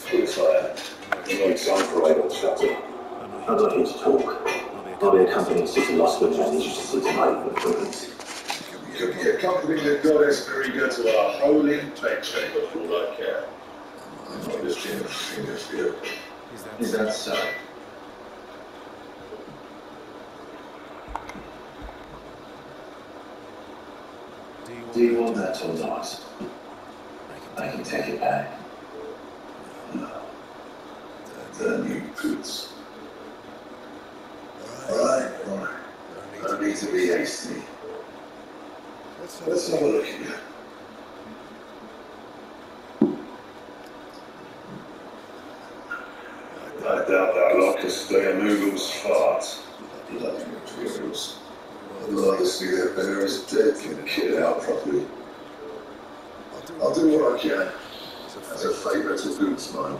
Clear fire. You need some for idle chatter. I'm not here to talk. I'll be accompanying Sister Losman and need you to see tonight for improvements. You could be accompanying the goddess Mariga to our holy bedchamber for all I care. I might just change fingers for you. Is that so? Do you want that or not? I can take it back. No. Then you goods. Alright. No need to be hasty. Let's have a look at you. I doubt that Locust Moogle's fart. Bloody materials. I'd rather see their bearers dead than kitted out properly. I'll do what I can, as a favour to Boots mine.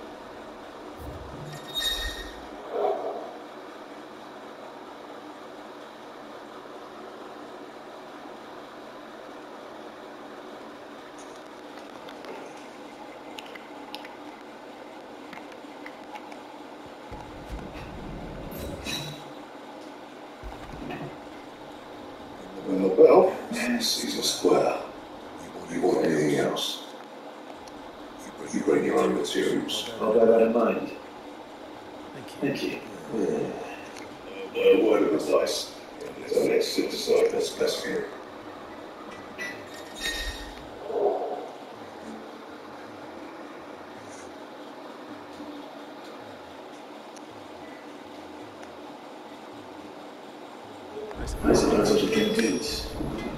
Well, Caesar Square. You want anything else? You bring your own materials. I'll bear that in mind. Thank you. A word of advice. So let's sit aside what's best for you. I suppose I should get Boots.